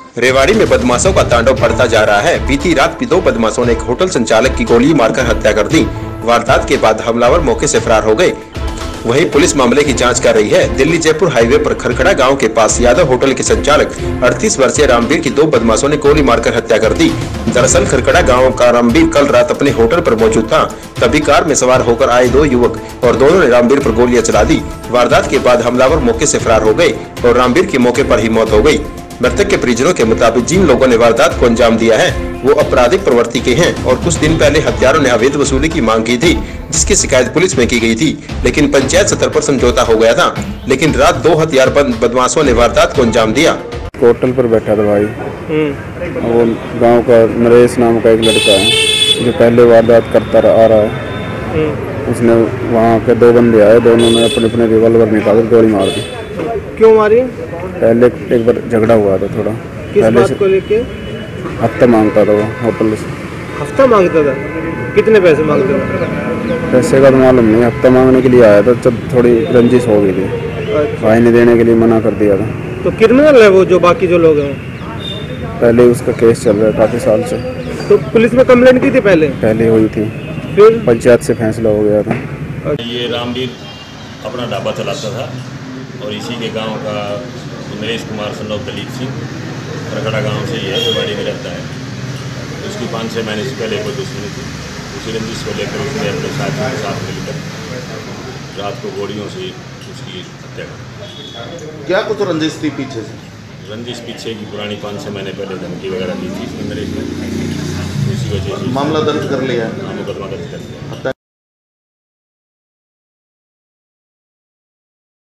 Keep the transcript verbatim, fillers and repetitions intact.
रेवाड़ी में बदमाशों का तांडव बढ़ता जा रहा है। बीती रात भी दो बदमाशों ने एक होटल संचालक की गोली मारकर हत्या कर दी। वारदात के बाद हमलावर मौके से फरार हो गए। वहीं पुलिस मामले की जांच कर रही है। दिल्ली जयपुर हाईवे पर खरखड़ा गांव के पास यादव होटल के संचालक अड़तीस वर्षीय रामवीर की दो बदमाशों ने गोली मारकर हत्या कर दी। दरअसल खरखड़ा गांव का रामवीर कल रात अपने होटल पर मौजूद था, तभी कार में सवार होकर आए दो युवक और दोनों ने रामवीर पर गोलियां चला दी। वारदात के बाद हमलावर मौके से फरार हो गए और रामवीर की मौके पर ही मौत हो गई। मृतक के परिजनों के मुताबिक जिन लोगों ने वारदात को अंजाम दिया है वो आपराधिक प्रवृत्ति के हैं और कुछ दिन पहले हत्यारों ने अवैध वसूली की मांग की थी, जिसकी शिकायत पुलिस में की गई थी, लेकिन पंचायत स्तर पर समझौता हो गया था। लेकिन रात दो हथियारबंद बदमाशों ने वारदात को अंजाम दिया। होटल पर बैठा था भाई, वो गांव का नरेश नाम का एक लड़का है जो पहले वारदात करता आ रहा है। उसने वहाँ के दो बंदे आए, दोनों ने अपने अपने रिवॉल्वर निकाल गोली मार दी। क्यों मारी? पहले एक बार झगड़ा हुआ था थोड़ा। किस बात को लेके? हफ्ता मांगता था वो होटल से। हफ्ता मांगता था? कितने पैसे मांगता था? पैसे का तो मालूम नहीं, हफ्ता मांगने के लिए आया था जब थोड़ी रंजिश हो गई थी। अच्छा। भाई ने देने के लिए मना कर दिया था। तो क्रिमिनल है वो जो बाकी जो लोग हैं? पहले उसका केस चल रहा है काफी साल से। तो पुलिस में कंप्लेंट की थी पहले? पहले हुई थी, फिर पंचायत से फैसला हो गया था। ये रामवीर अपना ढाबा चलाता था और इसी के गांव का नरेश कुमार सन्नौ दलीप सिंह खरखड़ा गांव से ही है, रेवाड़ी में रहता है। उसकी पाँच छः महीने से पहले कोई दुश्मनी थी, उसी रंजिश को लेकर उसने अपने साथियों के साथ मिलकर रात को गोलियों से उसकी हत्या कर। क्या कुछ रंजिश थी पीछे से? रंजिश पीछे की पुरानी पाँच छः महीने पहले धमकी वगैरह दी थी इसने नरेश ने, इसी वजह से मामला दर्ज कर लिया है, मुकदमा दर्ज कर लिया।